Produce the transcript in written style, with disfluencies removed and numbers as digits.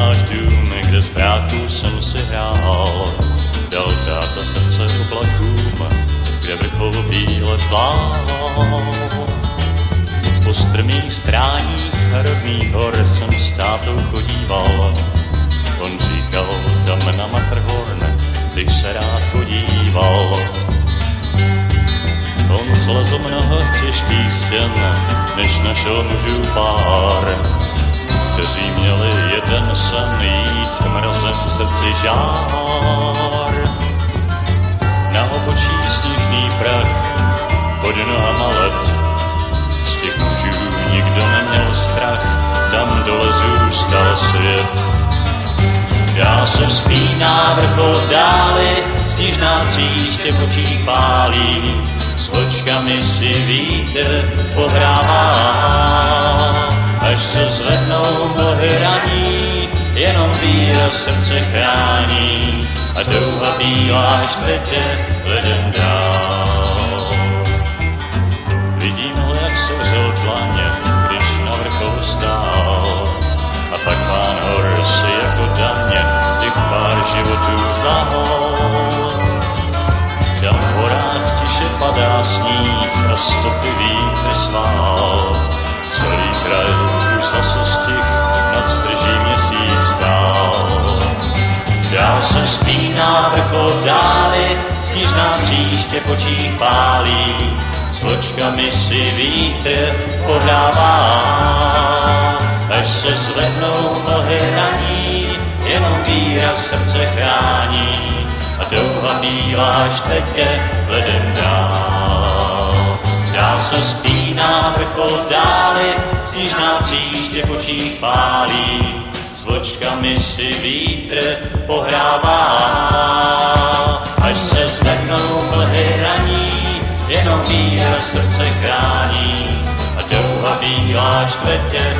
náš dům, kde z bráků jsem si hrál. Dal táta srdce oblakům, kde vrchol bíle plával. Po strmých stráních rodných hor jsem s tátou chodíval. On říkal, tam na Matterhorn bych se rád podíval. On zlezl mnoho těžkých stěn, než našel mužů pár, kteří měli jeden sen, jít mrazem v srdci žár. Na obočí sněžný prach, pod nohama led, z těch mužů nikdo neměl strach, tam dole zůstal svět. Já se vzpínám vrchol dály, sněžná příště v očích pálí, s vlčkami si vítr pohrává. Až se zvednou mlhy raní, jenom víra srdce chrání a douha bílá štvete ledem dál. Vidím ho, jak se vřel dlaně, když na vrcholu stál, a pak pán hor si jako daně těch pár životů vzal. Tam v horách tiše padá sníh a stopy vítr svál. Celý kraj už zase stih, nad strží měsíc stál. Dál se spíná vrchol dály, sněžná příště v očích pálí, s vlčkami si vítr pohrává. Až se zvednou mlhy raní, jenom víra srdce chrání a douha bílá štvete ledem dál. Dál se spíná vrchol dály, sněžná příště v očích pálí, s vlčkami si vítr pohrává. Až se zvednou mlhy raní, jenom víra srdce chrání a douha bílá štvete